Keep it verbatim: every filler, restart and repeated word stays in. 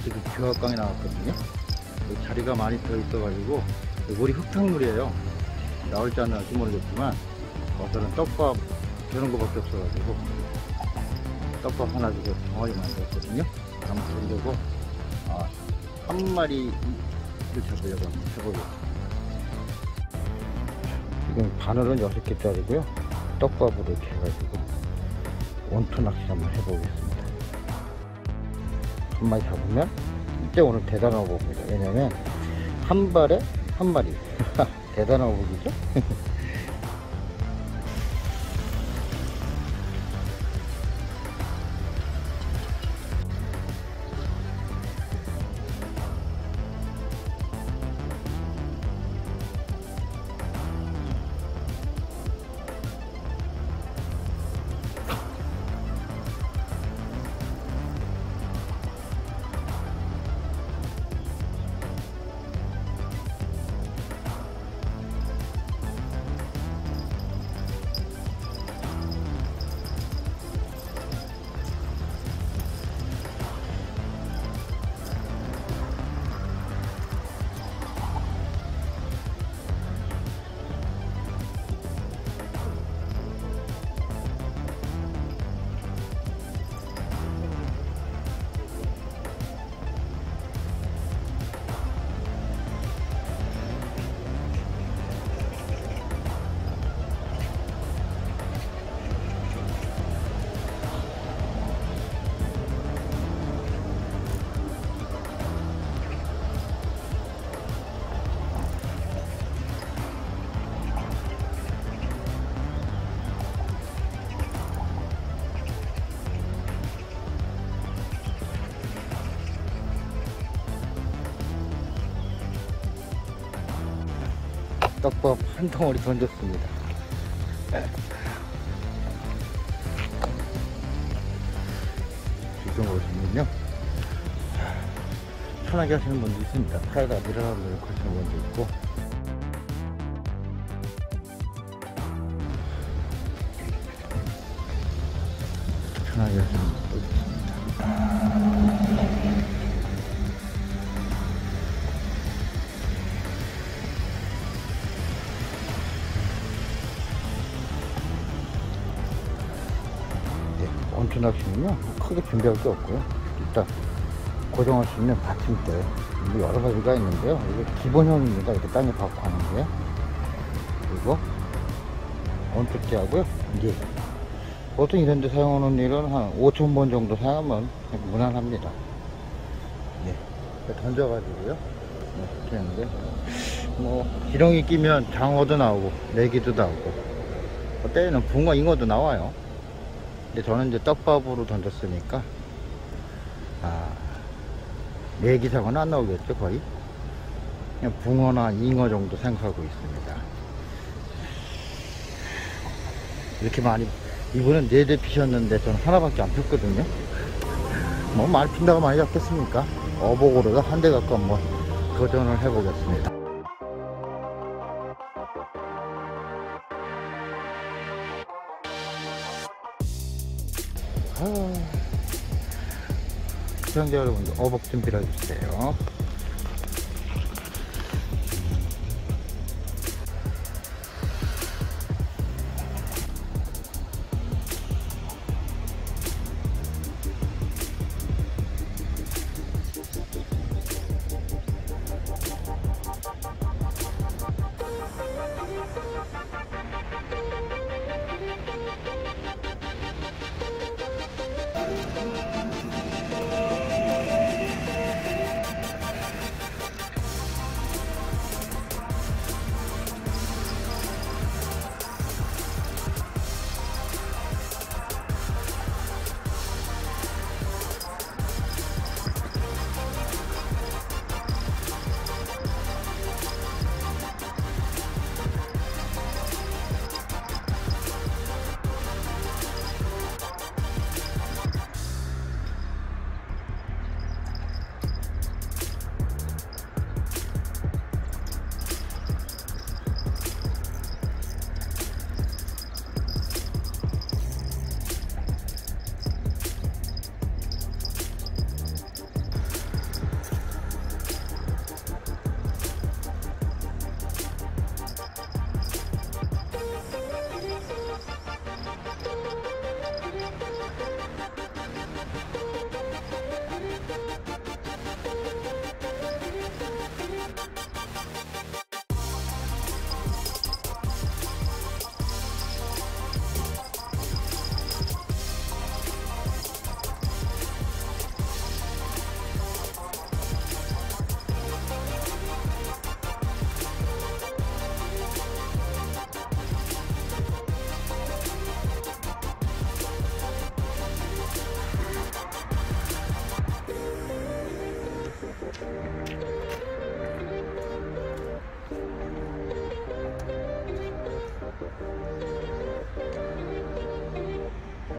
지금 중화강에 나왔거든요. 자리가 많이 더 있어가지고 물이 흙탕물이에요. 나올지 안 나올지 모르겠지만 어서는 떡밥 이런 거밖에 없어가지고 떡밥 하나 주고 덩어리 만들었거든요. 한번 보려고 아, 한 마리를 잡으려고 해보겠습니다. 지금 바늘은 여섯 개짜리고요. 떡밥으로 이렇게 해가지고 원투 낚시 한번 해보겠습니다. 한 마리 잡으면 진짜 오늘 대단한 거봅니다. 왜냐면 한 발에 한 마리 대단한 거북이죠. 떡밥 한 덩어리 던졌습니다. 지금 보시면요, 편하게 하시는 분도 있습니다. 팔에다 밀어넣고 하시는 분도 있고, 편하게 하시는 분도 있습니다. 원투 낚시는요, 크게 준비할 게 없고요. 일단 고정할 수 있는 받침대 여러 가지가 있는데요. 이게 기본형입니다. 이렇게 땅에 박고 하는 게. 그리고 원투째 하고요. 이게 보통 이런 데 사용하는 일은 한 오천 번 정도 사용하면 무난합니다. 네, 던져가지고요. 네, 이렇게 하는데, 뭐 기렁이 끼면 장어도 나오고 메기도 나오고, 때에는 붕어, 잉어도 나와요. 근데 저는 이제 떡밥으로 던졌으니까 아, 메기사고는 안 나오겠죠. 거의 그냥 붕어나 잉어 정도 생각하고 있습니다. 이렇게 많이, 이번엔 네 대 피셨는데 저는 하나밖에 안 폈거든요. 뭐 많이 핀다고 많이 잡겠습니까? 어복으로도 한 대 갖고 한번 도전을 해보겠습니다. 아, 시청자 여러분들, 어복 준비를 해주세요.